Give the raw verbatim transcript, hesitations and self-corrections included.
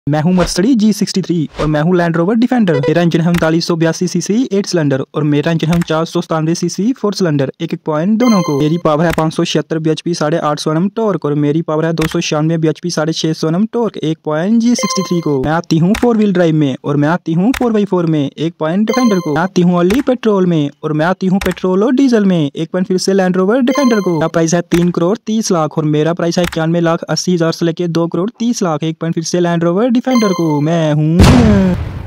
मैं हूं मर्सिडीज जी sixty three और मैं हूं लैंड रोवर डिफेंडर। मेरा इंजन है उनतालीस सौ बयासी सीसी एट सिलेंडर और मेरा इंजन है चार सौ सतानवे सीसी फोर सिलेंडर, एक एक पॉइंट दोनों को। मेरी पावर है पाँच सौ छिहत्तर बीएचपी साढ़े आठ सौ एनएम टॉर्क और मेरी पावर है दो सौ छियानवे बीएचपी साढ़े छह सौ एनएम टॉर्क, एक पॉइंट जी सिक्सटी थ्री को। मैं आती हूँ फोर व्हील ड्राइव में और मैं आती हूँ फोर बाई फोर में, एक पॉइंट डिफेंडर को। मैं आती हूँ ओनली पेट्रोल में और मैं आती हूँ पेट्रोल और डीजल में, एक पॉइंट फिर से लैंड रोवर डिफेंडर को। मेरा प्राइस है तीन करोड़ तीस लाख और मेरा प्राइस है इक्यानवे लाख अस्सी हजार से लेके दो करोड़ तीस लाख, एक पॉइंट फिर से लैंड रोवर डिफेंडर को। मैं हूँ